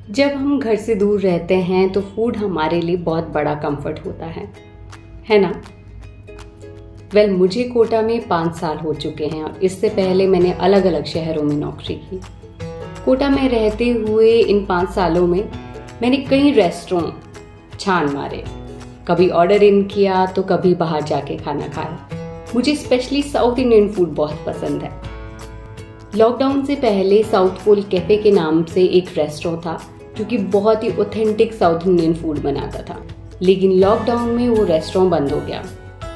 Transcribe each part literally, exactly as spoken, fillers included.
जब हम घर से दूर रहते हैं तो फूड हमारे लिए बहुत बड़ा कंफर्ट होता है है ना। वेल well, मुझे कोटा में पाँच साल हो चुके हैं और इससे पहले मैंने अलग अलग शहरों में नौकरी की। कोटा में रहते हुए इन पाँच सालों में मैंने कई रेस्टोरेंट छान मारे, कभी ऑर्डर इन किया तो कभी बाहर जाके खाना खाया। मुझे स्पेशली साउथ इंडियन फूड बहुत पसंद है। लॉकडाउन से पहले साउथ पोल कैफे के नाम से एक रेस्टोरेंट था जो कि बहुत ही ऑथेंटिक साउथ इंडियन फूड बनाता था, लेकिन लॉकडाउन में वो रेस्टोरेंट बंद हो गया।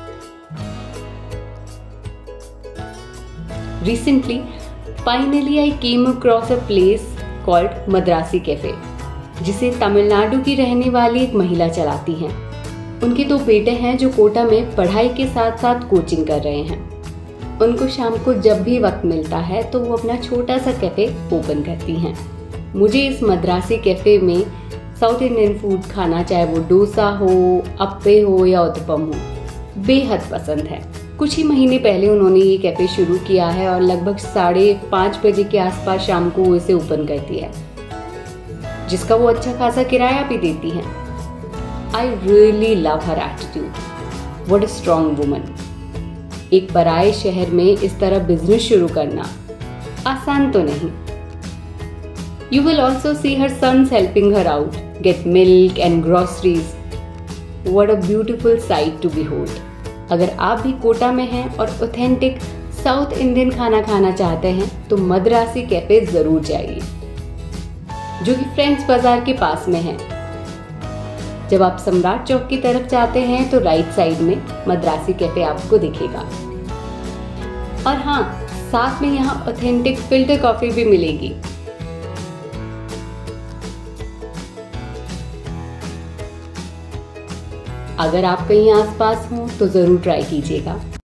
Recently finally I came across a place called Madrasi cafe, जिसे तमिलनाडु की रहने वाली एक महिला चलाती हैं। उनके दो बेटे हैं जो कोटा में पढ़ाई के साथ साथ कोचिंग कर रहे हैं। उनको शाम को जब भी वक्त मिलता है तो वो अपना छोटा सा कैफे ओपन करती हैं। मुझे इस मद्रासी कैफे में साउथ इंडियन फूड खाना, चाहे वो डोसा हो, अप्पे हो या उत्तपम हो, बेहद पसंद है। कुछ ही महीने पहले उन्होंने ये कैफे शुरू किया है और लगभग साढ़े पाँच बजे के आसपास शाम को वो इसे ओपन करती है, जिसका वो अच्छा खासा किराया भी देती हैं। I really love her attitude. What a strong woman. एक पराये शहर में इस तरह बिजनेस शुरू करना आसान तो नहीं। You will also see her sons helping her out, get milk and groceries. What a beautiful sight to behold. अगर आप भी कोटा में हैं और ऑथेंटिक साउथ इंडियन खाना खाना चाहते हैं तो मद्रासी कैफे जरूर जाइए, जो कि फ्रेंड्स बाजार के पास में है। जब आप सम्राट चौक की तरफ जाते हैं तो राइट साइड में मद्रासी कैफे आपको दिखेगा। और हाँ, साथ में यहाँ ऑथेंटिक फिल्टर कॉफी भी मिलेगी। अगर आप कहीं आसपास हो तो जरूर ट्राई कीजिएगा।